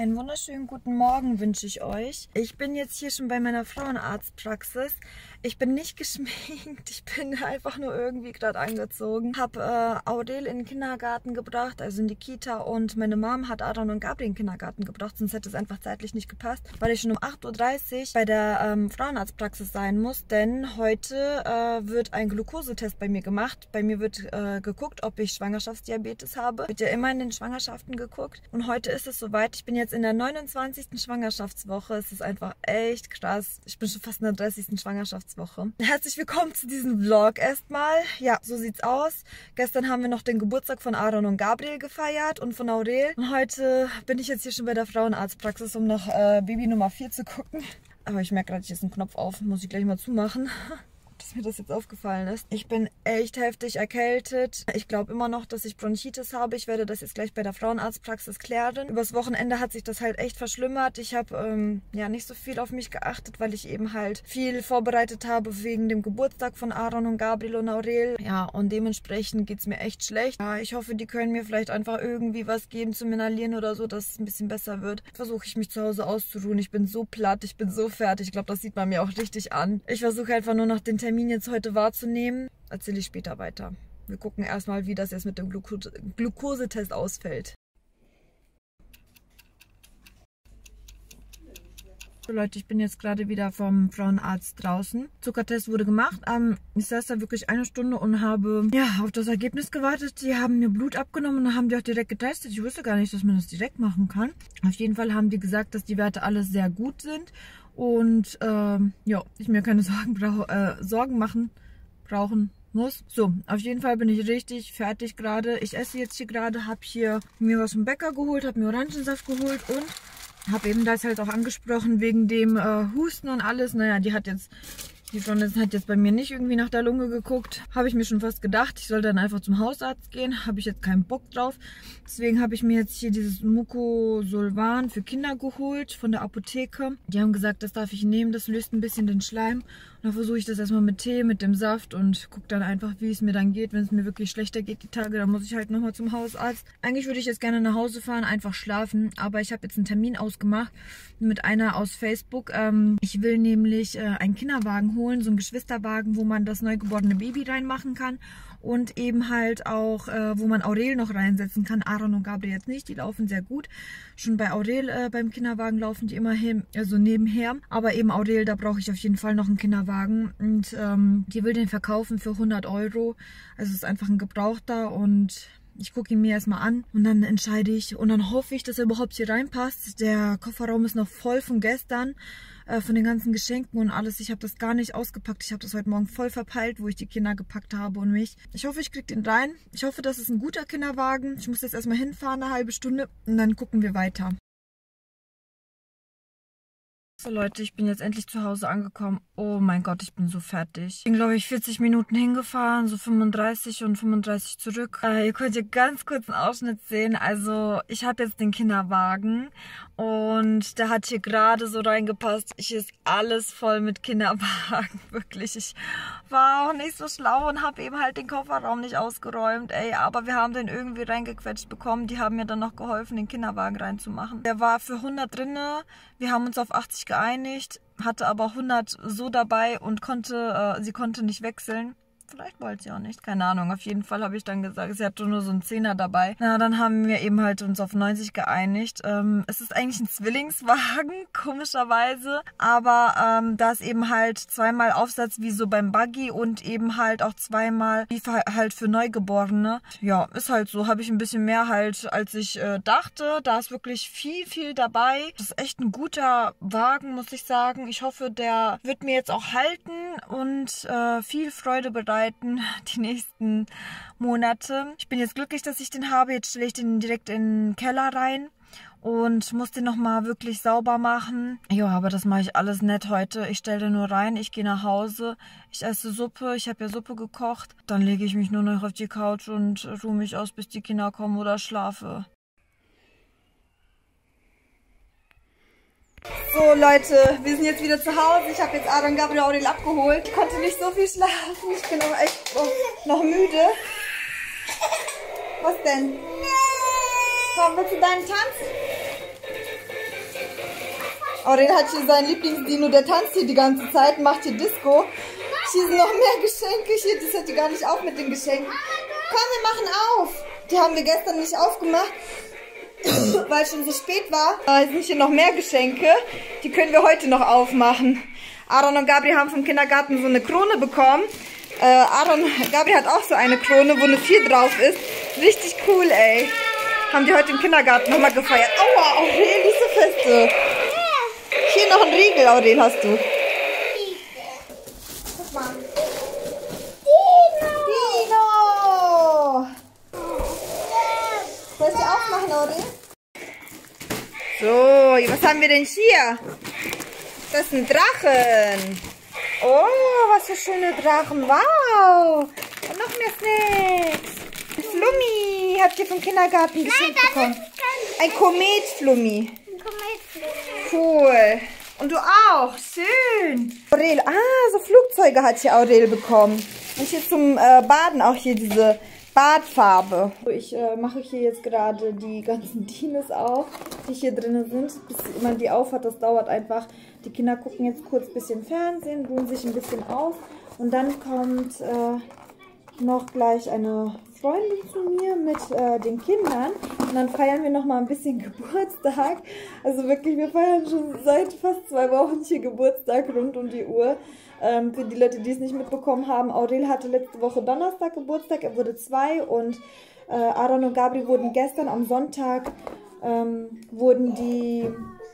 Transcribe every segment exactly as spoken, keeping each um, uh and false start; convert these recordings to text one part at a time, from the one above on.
Einen wunderschönen guten Morgen wünsche ich euch. Ich bin jetzt hier schon bei meiner Frauenarztpraxis. Ich bin nicht geschminkt, ich bin einfach nur irgendwie gerade angezogen. Habe äh, Aurel in den Kindergarten gebracht, also in die Kita, und meine Mom hat Aaron und Gabriel in den Kindergarten gebracht, sonst hätte es einfach zeitlich nicht gepasst, weil ich schon um acht Uhr dreißig bei der ähm, Frauenarztpraxis sein muss, denn heute äh, wird ein Glukosetest bei mir gemacht. Bei mir wird äh, geguckt, ob ich Schwangerschaftsdiabetes habe. Wird ja immer in den Schwangerschaften geguckt, und heute ist es soweit. Ich bin jetzt in der neunundzwanzigsten Schwangerschaftswoche. Es ist einfach echt krass. Ich bin schon fast in der dreißigsten Schwangerschaftswoche. Herzlich willkommen zu diesem Vlog erstmal. Ja, so sieht's aus. Gestern haben wir noch den Geburtstag von Aaron und Gabriel gefeiert und von Aurel. Und heute bin ich jetzt hier schon bei der Frauenarztpraxis, um noch äh, Baby Nummer vier zu gucken. Aber ich merke gerade, hier ist ein Knopf auf. Muss ich gleich mal zumachen. Dass mir das jetzt aufgefallen ist. Ich bin echt heftig erkältet. Ich glaube immer noch, dass ich Bronchitis habe. Ich werde das jetzt gleich bei der Frauenarztpraxis klären. Übers Wochenende hat sich das halt echt verschlimmert. Ich habe ähm, ja nicht so viel auf mich geachtet, weil ich eben halt viel vorbereitet habe wegen dem Geburtstag von Aaron und Gabriel und Aurel. Ja, und dementsprechend geht es mir echt schlecht. Ja, ich hoffe, die können mir vielleicht einfach irgendwie was geben zum Inhalieren oder so, dass es ein bisschen besser wird. Versuche ich mich zu Hause auszuruhen. Ich bin so platt, ich bin so fertig. Ich glaube, das sieht man mir auch richtig an. Ich versuche einfach nur noch den Termin jetzt heute wahrzunehmen. Erzähle ich später weiter. Wir gucken erstmal, wie das jetzt mit dem Gluko Glukosetest ausfällt. So Leute, ich bin jetzt gerade wieder vom Frauenarzt draußen. Zuckertest wurde gemacht. Ähm, ich saß da wirklich eine Stunde und habe ja auf das Ergebnis gewartet. Die haben mir Blut abgenommen und dann haben die auch direkt getestet. Ich wusste gar nicht, dass man das direkt machen kann. Auf jeden Fall haben die gesagt, dass die Werte alles sehr gut sind. Und ähm, ja, ich mir keine Sorgen, brauch, äh, Sorgen machen brauchen muss. So, auf jeden Fall bin ich richtig fertig gerade. Ich esse jetzt hier gerade, habe hier mir was vom Bäcker geholt, habe mir Orangensaft geholt und habe eben das halt auch angesprochen wegen dem äh, Husten und alles. Naja, die hat jetzt... Die Freundin hat jetzt bei mir nicht irgendwie nach der Lunge geguckt. Habe ich mir schon fast gedacht, ich soll dann einfach zum Hausarzt gehen. Habe ich jetzt keinen Bock drauf. Deswegen habe ich mir jetzt hier dieses Mucosolvan für Kinder geholt von der Apotheke. Die haben gesagt, das darf ich nehmen, das löst ein bisschen den Schleim. Und dann versuche ich das erstmal mit Tee, mit dem Saft und gucke dann einfach, wie es mir dann geht. Wenn es mir wirklich schlechter geht die Tage, dann muss ich halt nochmal zum Hausarzt. Eigentlich würde ich jetzt gerne nach Hause fahren, einfach schlafen. Aber ich habe jetzt einen Termin ausgemacht mit einer aus Facebook. Ähm, ich will nämlich äh, einen Kinderwagen holen. So ein Geschwisterwagen, wo man das neugeborene Baby reinmachen kann und eben halt auch, äh, wo man Aurel noch reinsetzen kann. Aaron und Gabriel jetzt nicht, die laufen sehr gut. Schon bei Aurel äh, beim Kinderwagen laufen die immerhin, also nebenher. Aber eben Aurel, da brauche ich auf jeden Fall noch einen Kinderwagen und ähm, die will den verkaufen für hundert Euro. Also es ist einfach ein Gebrauchter und ich gucke ihn mir erstmal an und dann entscheide ich und dann hoffe ich, dass er überhaupt hier reinpasst. Der Kofferraum ist noch voll von gestern, äh, von den ganzen Geschenken und alles. Ich habe das gar nicht ausgepackt. Ich habe das heute Morgen voll verpeilt, wo ich die Kinder gepackt habe und mich. Ich hoffe, ich kriege den rein. Ich hoffe, das ist ein guter Kinderwagen. Ich muss jetzt erstmal hinfahren, eine halbe Stunde, und dann gucken wir weiter. So Leute, ich bin jetzt endlich zu Hause angekommen. Oh mein Gott, ich bin so fertig. Ich bin, glaube ich, vierzig Minuten hingefahren, so fünfunddreißig und fünfunddreißig zurück. Äh, ihr könnt hier ganz kurz einen Ausschnitt sehen. Also ich habe jetzt den Kinderwagen und der hat hier gerade so reingepasst. Hier ist alles voll mit Kinderwagen, wirklich. Ich war auch nicht so schlau und habe eben halt den Kofferraum nicht ausgeräumt. Ey, aber wir haben den irgendwie reingequetscht bekommen. Die haben mir dann noch geholfen, den Kinderwagen reinzumachen. Der war für hundert drinne. Wir haben uns auf achtzig geeinigt, hatte aber hundert so dabei und konnte, äh, sie konnte nicht wechseln. Vielleicht wollte sie auch nicht, keine Ahnung. Auf jeden Fall habe ich dann gesagt, sie hatte nur so einen Zehner dabei. Na, dann haben wir eben halt uns auf neunzig geeinigt. Ähm, es ist eigentlich ein Zwillingswagen, komischerweise. Aber ähm, da ist eben halt zweimal Aufsatz wie so beim Buggy und eben halt auch zweimal wie halt für Neugeborene. Ja, ist halt so. Habe ich ein bisschen mehr halt, als ich äh, dachte. Da ist wirklich viel, viel dabei. Das ist echt ein guter Wagen, muss ich sagen. Ich hoffe, der wird mir jetzt auch halten und äh, viel Freude bereiten die nächsten Monate. Ich bin jetzt glücklich, dass ich den habe. Jetzt stelle ich den direkt in den Keller rein und muss den nochmal wirklich sauber machen. Ja, aber das mache ich alles nett heute. Ich stelle den nur rein, ich gehe nach Hause, ich esse Suppe, ich habe ja Suppe gekocht. Dann lege ich mich nur noch auf die Couch und ruhe mich aus, bis die Kinder kommen oder schlafe. So Leute, wir sind jetzt wieder zu Hause. Ich habe jetzt Aaron und Gabriel Aurel abgeholt. Ich konnte nicht so viel schlafen. Ich bin auch echt oh, noch müde. Was denn? Komm, willst du deinen Tanz? Aurel hat hier seinen Lieblingsdino, der tanzt hier die ganze Zeit, macht hier Disco. Hier sind noch mehr Geschenke. Hier, das hört hier gar nicht auf mit den Geschenken. Komm, wir machen auf. Die haben wir gestern nicht aufgemacht, weil es schon so spät war. Da sind hier noch mehr Geschenke. Die können wir heute noch aufmachen. Aaron und Gabriel haben vom Kindergarten so eine Krone bekommen. Äh, Aaron, Gabriel hat auch so eine Krone, wo eine vier drauf ist. Richtig cool, ey. Haben die heute im Kindergarten nochmal gefeiert. Aua, Aurel, nicht so feste. Hier noch ein Riegel, Aurel, hast du. Guck mal. Dino! Dino! Soll ich die aufmachen, Aurel? So, was haben wir denn hier? Das ist ein Drachen. Oh, was für schöne Drachen. Wow. Und noch mehr Snacks. Ein Flummi habt ihr vom Kindergarten geschenkt bekommen. Ein Komet-Flummi. Ein Komet-Flummi. Cool. Und du auch. Schön. Aurel, ah, so Flugzeuge hat hier Aurel bekommen. Und hier zum äh, Baden auch hier diese Badfarbe. Ich äh, mache hier jetzt gerade die ganzen Dinos auf, die hier drin sind. Bis man die aufhat, das dauert einfach. Die Kinder gucken jetzt kurz ein bisschen Fernsehen, ruhen sich ein bisschen aus. Und dann kommt äh, noch gleich eine Freundin zu mir mit äh, den Kindern. Und dann feiern wir noch mal ein bisschen Geburtstag. Also wirklich, wir feiern schon seit fast zwei Wochen hier Geburtstag rund um die Uhr. Ähm, für die Leute, die es nicht mitbekommen haben, Aurel hatte letzte Woche Donnerstag Geburtstag, er wurde zwei und äh, Aaron und Gabriel wurden gestern am Sonntag, ähm, wurden die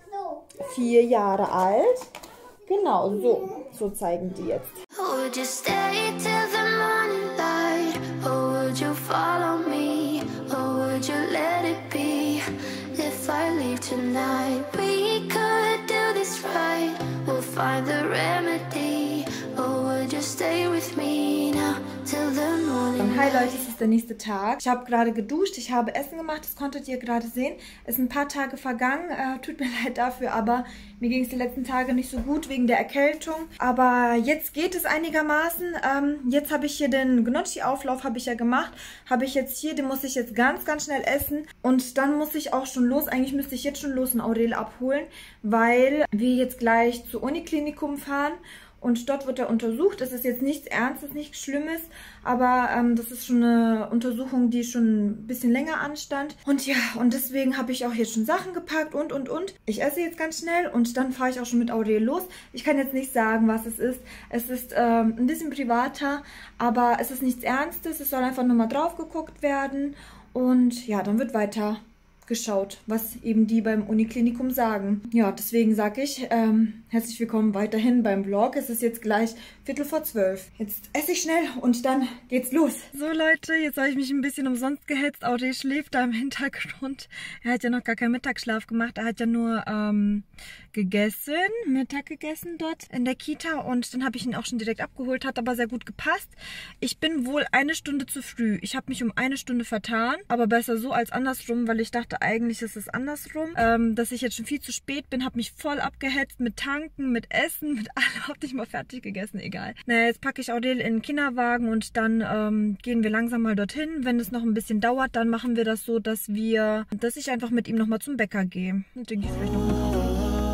vier Jahre alt. Genau, so, so zeigen die jetzt. Would you stay till the morning light? Or would you follow me? Or would you let it be? If I leave tonight, we could do this right. We'll find the remedy. Or would you stay with me now till the morning? Hi Leute, es ist der nächste Tag. Ich habe gerade geduscht, ich habe Essen gemacht, das konntet ihr gerade sehen. Es sind ein paar Tage vergangen, äh, tut mir leid dafür, aber mir ging es die letzten Tage nicht so gut wegen der Erkältung. Aber jetzt geht es einigermaßen. Ähm, jetzt habe ich hier den Gnocchi-Auflauf, habe ich ja gemacht. Habe ich jetzt hier, den muss ich jetzt ganz, ganz schnell essen. Und dann muss ich auch schon los, eigentlich müsste ich jetzt schon los und Aurel abholen, weil wir jetzt gleich zur Uniklinikum fahren. Und dort wird er untersucht. Es ist jetzt nichts Ernstes, nichts Schlimmes, aber ähm, das ist schon eine Untersuchung, die schon ein bisschen länger anstand. Und ja, und deswegen habe ich auch jetzt schon Sachen gepackt und, und, und. Ich esse jetzt ganz schnell und dann fahre ich auch schon mit Aurel los. Ich kann jetzt nicht sagen, was es ist. Es ist ähm, ein bisschen privater, aber es ist nichts Ernstes. Es soll einfach nochmal drauf geguckt werden. Und ja, dann wird weiter geschaut, was eben die beim Uniklinikum sagen. Ja, deswegen sage ich, ähm, herzlich willkommen weiterhin beim Vlog. Es ist jetzt gleich Viertel vor zwölf. Jetzt esse ich schnell und dann geht's los. So Leute, jetzt habe ich mich ein bisschen umsonst gehetzt. Aurel schläft da im Hintergrund. Er hat ja noch gar keinen Mittagsschlaf gemacht. Er hat ja nur ähm, gegessen, Mittag gegessen dort in der Kita und dann habe ich ihn auch schon direkt abgeholt. Hat aber sehr gut gepasst. Ich bin wohl eine Stunde zu früh. Ich habe mich um eine Stunde vertan, aber besser so als andersrum, weil ich dachte, eigentlich ist es andersrum, ähm, dass ich jetzt schon viel zu spät bin, habe mich voll abgehetzt mit Tanken, mit Essen, mit allem, habe nicht mal fertig gegessen, egal. Naja, jetzt packe ich Aurel in den Kinderwagen und dann ähm, gehen wir langsam mal dorthin. Wenn es noch ein bisschen dauert, dann machen wir das so, dass wir, dass ich einfach mit ihm nochmal zum Bäcker gehe. Und dann gehe ich vielleicht noch mal kaufen.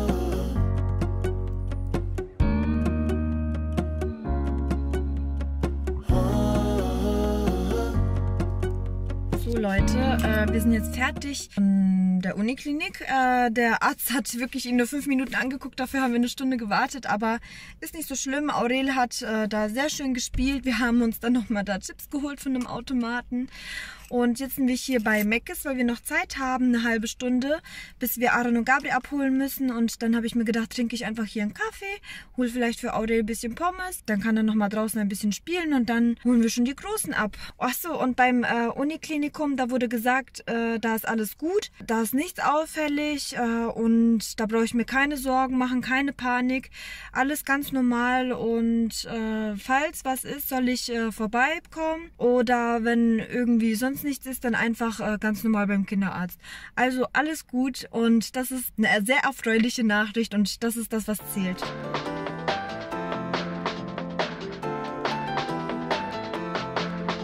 So Leute, äh, wir sind jetzt fertig von der Uniklinik. Äh, der Arzt hat wirklich ihn nur fünf Minuten angeguckt, dafür haben wir eine Stunde gewartet, aber ist nicht so schlimm. Aurel hat äh, da sehr schön gespielt. Wir haben uns dann nochmal da Chips geholt von einem Automaten. Und jetzt sind wir hier bei Meckes, weil wir noch Zeit haben, eine halbe Stunde, bis wir Aaron und Gabriel abholen müssen. Und dann habe ich mir gedacht, trinke ich einfach hier einen Kaffee, hole vielleicht für Aurel ein bisschen Pommes. Dann kann er nochmal draußen ein bisschen spielen und dann holen wir schon die Großen ab. Achso, und beim äh, Uniklinikum, da wurde gesagt, äh, da ist alles gut, da ist nichts auffällig äh, und da brauche ich mir keine Sorgen machen, keine Panik. Alles ganz normal und äh, falls was ist, soll ich äh, vorbeikommen oder wenn irgendwie sonst nichts ist, dann einfach äh, ganz normal beim Kinderarzt. Also alles gut und das ist eine sehr erfreuliche Nachricht und das ist das, was zählt.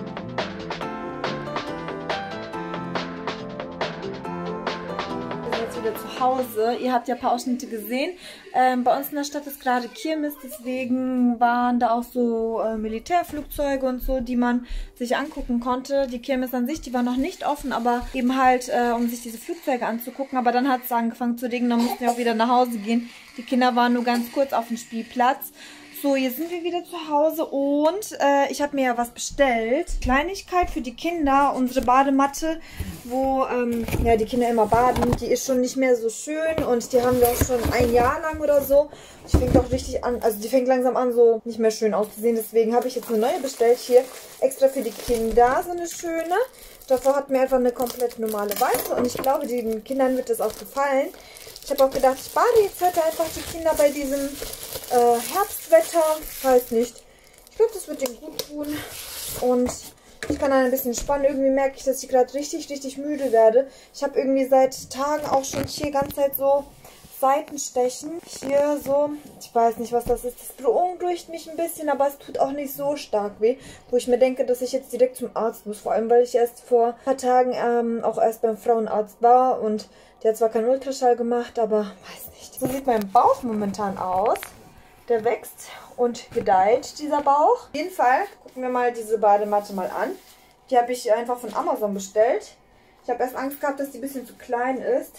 Wir sind jetzt wieder zu Hause. Ihr habt ja ein paar Ausschnitte gesehen. Ähm, bei uns in der Stadt ist gerade Kirmes, deswegen waren da auch so äh, Militärflugzeuge und so, die man sich angucken konnte. Die Kirmes an sich, die war noch nicht offen, aber eben halt, äh, um sich diese Flugzeuge anzugucken. Aber dann hat es angefangen zu regnen, dann mussten wir auch wieder nach Hause gehen. Die Kinder waren nur ganz kurz auf dem Spielplatz. So, jetzt sind wir wieder zu Hause und äh, ich habe mir ja was bestellt. Kleinigkeit für die Kinder, unsere Badematte, wo ähm, ja, die Kinder immer baden. Die ist schon nicht mehr so schön und die haben wir auch schon ein Jahr lang oder so. Die fängt auch richtig an, also die fängt langsam an, so nicht mehr schön auszusehen. Deswegen habe ich jetzt eine neue bestellt hier, extra für die Kinder, so eine schöne. Davor hatten wir einfach eine komplett normale weiße und ich glaube, den Kindern wird das auch gefallen. Ich habe auch gedacht, ich bade jetzt heute einfach die Kinder bei diesem äh, Herbstwetter. Weiß nicht. Ich glaube, das wird denen gut tun. Und ich kann dann ein bisschen spannen. Irgendwie merke ich, dass ich gerade richtig, richtig müde werde. Ich habe irgendwie seit Tagen auch schon hier die ganze Zeit so Seitenstechen. Hier so. Ich weiß nicht, was das ist. Das beunruhigt mich ein bisschen, aber es tut auch nicht so stark weh. Wo ich mir denke, dass ich jetzt direkt zum Arzt muss. Vor allem, weil ich erst vor ein paar Tagen ähm, auch erst beim Frauenarzt war und der hat zwar keinen Ultraschall gemacht, aber weiß nicht. So sieht mein Bauch momentan aus. Der wächst und gedeiht, dieser Bauch. Auf jeden Fall gucken wir mal diese Badematte mal an. Die habe ich einfach von Amazon bestellt. Ich habe erst Angst gehabt, dass die ein bisschen zu klein ist.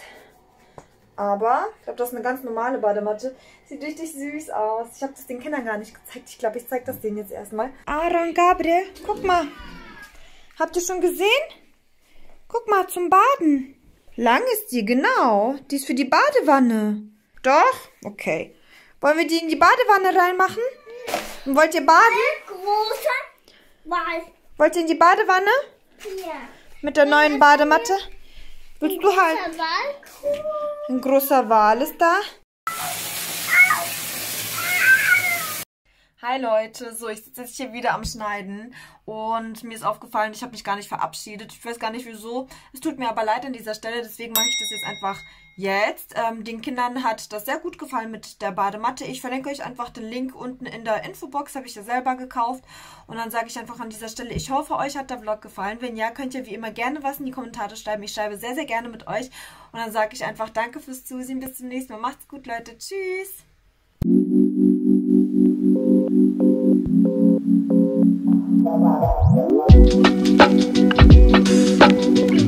Aber ich glaube, das ist eine ganz normale Badematte. Sieht richtig süß aus. Ich habe das den Kindern gar nicht gezeigt. Ich glaube, ich zeige das denen jetzt erstmal. Aaron, Gabriel, guck mal. Habt ihr schon gesehen? Guck mal, zum Baden. Lang ist die, genau. Die ist für die Badewanne. Doch? Okay. Wollen wir die in die Badewanne reinmachen? Und wollt ihr baden? Großer Wal. Wollt ihr in die Badewanne? Ja. Mit der neuen Badematte? Willst du halt? Wal. Ein großer Wal ist da. Hi Leute, so ich sitze jetzt hier wieder am Schneiden und mir ist aufgefallen, ich habe mich gar nicht verabschiedet. Ich weiß gar nicht wieso. Es tut mir aber leid an dieser Stelle, deswegen mache ich das jetzt einfach jetzt. Ähm, den Kindern hat das sehr gut gefallen mit der Badematte. Ich verlinke euch einfach den Link unten in der Infobox, habe ich ja selber gekauft. Und dann sage ich einfach an dieser Stelle, ich hoffe, euch hat der Vlog gefallen. Wenn ja, könnt ihr wie immer gerne was in die Kommentare schreiben. Ich schreibe sehr, sehr gerne mit euch. Und dann sage ich einfach danke fürs Zusehen. Bis zum nächsten Mal. Macht's gut, Leute. Tschüss. Thank you.